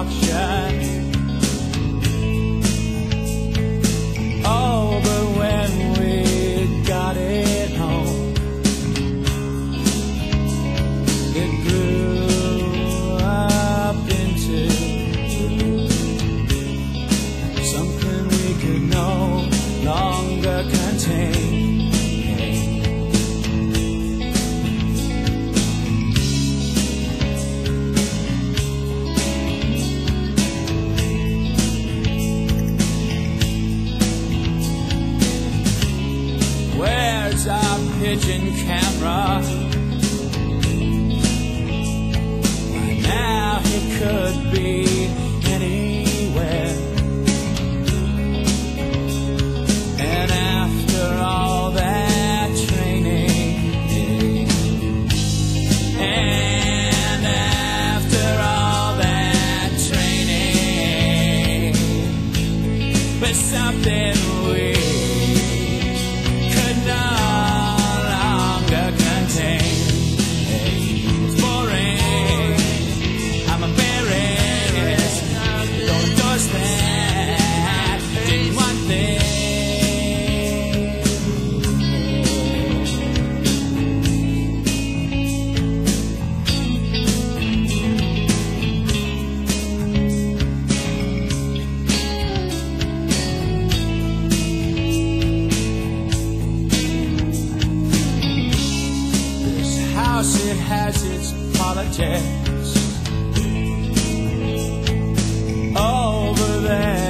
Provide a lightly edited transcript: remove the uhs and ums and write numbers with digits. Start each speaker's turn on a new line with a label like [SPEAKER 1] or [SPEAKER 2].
[SPEAKER 1] auction. Oh, but when we got it home, it grew up into something we could no longer contain. Where's our Pigeon camera? By now it could be anywhere. And after all that training, and after all that training, but something we could no longer contain. It's boring, I'm embarrassed, don't endorse that, did one thing. It has its politics over there.